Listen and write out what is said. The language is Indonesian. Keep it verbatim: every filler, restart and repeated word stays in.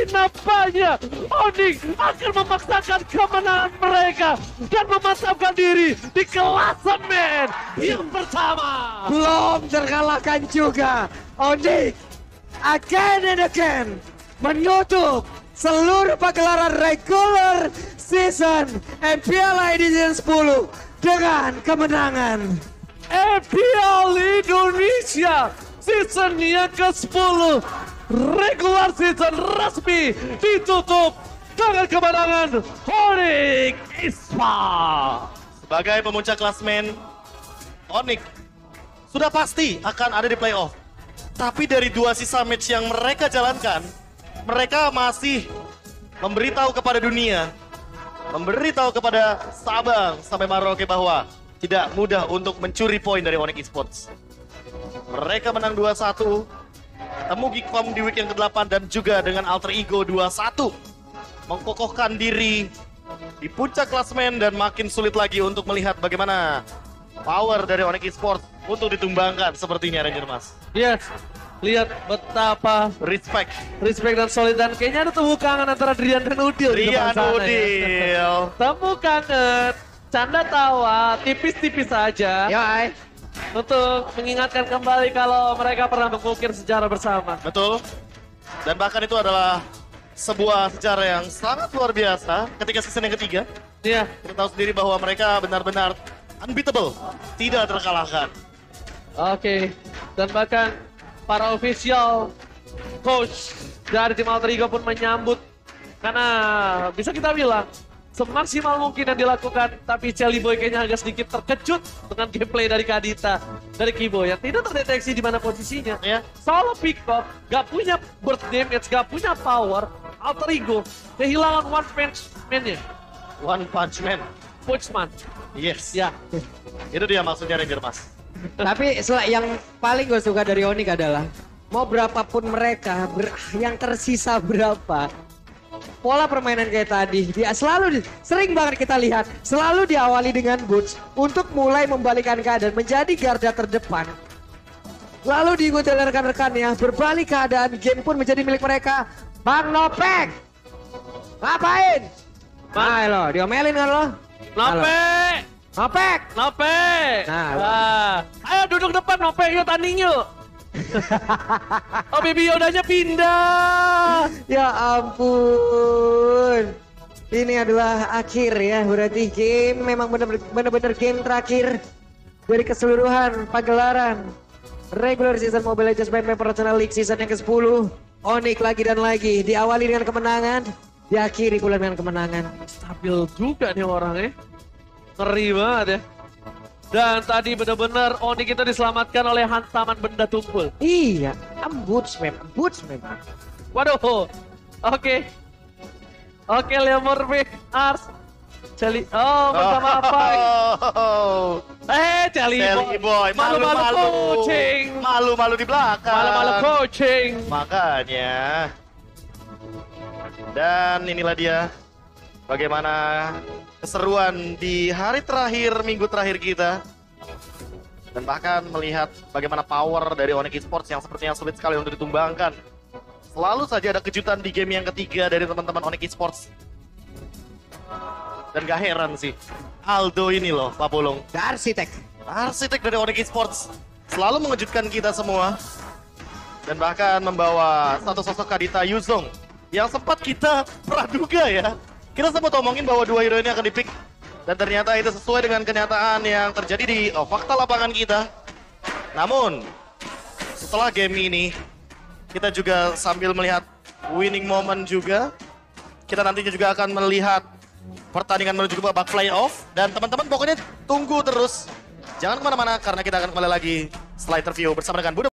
nampaknya Onyx akan memaksakan kemenangan mereka dan memantapkan diri di klasemen yang pertama. Belum terkalahkan juga. Onyx again and again menutup seluruh pagelaran regular season M P L Edition sepuluh dengan kemenangan. M P L Indonesia season yang ke sepuluh regular season resmi ditutup dengan kemenangan Onyx Esports. Sebagai pemuncak klasemen, Onyx sudah pasti akan ada di playoff. Tapi dari dua sisa match yang mereka jalankan, mereka masih memberitahu kepada dunia, memberitahu kepada Sabang sampai Maroke bahwa tidak mudah untuk mencuri poin dari Onyx Esports. Mereka menang dua satu, temu Geekfam di week yang kedelapan dan juga dengan alter ego dua satu. Mengkokohkan diri di puncak klasemen dan makin sulit lagi untuk melihat bagaimana power dari Onyx Esports untuk ditumbangkan sepertinya, Ranger Mas. Yes, lihat betapa Respect. respect dan solid, dan kayaknya ada temu kangen antara Drian dan Udil di depan Rian sana, ya. Udil. Temu kangen, canda tawa, tipis-tipis saja Yo, ay. untuk mengingatkan kembali kalau mereka pernah mengukir sejarah bersama. Betul. Dan bahkan itu adalah sebuah sejarah yang sangat luar biasa ketika season yang ketiga. Iya, Kita tahu sendiri bahwa mereka benar-benar unbeatable, tidak terkalahkan. oke. Dan bahkan para official coach dari tim Alter Ego pun menyambut, karena bisa kita bilang semaksimal mungkin yang dilakukan, tapi Celi Boy kayaknya agak sedikit terkejut dengan gameplay dari Kadita, dari Kibo yang tidak terdeteksi di mana posisinya. Ya. Solo pick up, gak punya burst damage, gak punya power, Alter Ego kehilangan one punch man-nya, One Punch Man. Punchman. Yes. Ya, Itu dia maksudnya, Ranger Mas. Tapi sel- yang paling gue suka dari Onyx adalah mau berapapun mereka, ber- yang tersisa berapa, pola permainan kayak tadi, dia selalu di- sering banget kita lihat selalu diawali dengan boots untuk mulai membalikan keadaan menjadi garda terdepan. Lalu diikuti oleh rekan-rekannya, berbalik keadaan, game pun menjadi milik mereka. Bang Nopek, ngapain? Nah lo, diomelin kan lo? Nope, Nopek! Nope. Nah, Ah, ayo duduk depan Nope, yuk tanding yuk. Oh, Baby Yodanya pindah. Ya ampun. Ini adalah akhir ya, berarti game memang benar-benar game terakhir dari keseluruhan pagelaran regular season Mobile Legends Main Professional League season yang ke sepuluh. Onyx lagi dan lagi diawali dengan kemenangan, diakhiri pula dengan kemenangan. Stabil juga nih orangnya. Ngeri banget ya. Dan tadi benar-benar Onyx kita diselamatkan oleh hantaman benda tumpul. Iya, boots memang, boots memang. Waduh. Oke. Oke, Lemur B Ars. Celi. Oh, bersama apa? Oh, Eh, Celi Celi Boy, Malu-malu malu-malu. coaching. Malu-malu di belakang. Malu-malu coaching. Makanya. Dan inilah dia bagaimana keseruan di hari terakhir, minggu terakhir kita. Dan bahkan melihat bagaimana power dari Onyx Esports yang sepertinya sulit sekali untuk ditumbangkan. Selalu saja ada kejutan di game yang ketiga dari teman-teman Onyx Esports. Dan gak heran sih, Aldo ini loh, Pak Bolong. Arsitek. Arsitek dari Onyx Esports selalu mengejutkan kita semua. Dan bahkan membawa satu sosok Kadita Yuzong yang sempat kita praduga ya. Kita sempat omongin bahwa dua hero ini akan dipick. Dan ternyata itu sesuai dengan kenyataan yang terjadi di oh, fakta lapangan kita. Namun, setelah game ini, kita juga sambil melihat winning moment juga. Kita nantinya juga akan melihat pertandingan menuju ke babak playoff. Dan teman-teman pokoknya tunggu terus. Jangan kemana-mana karena kita akan kembali lagi setelah interview bersama dengan Buda.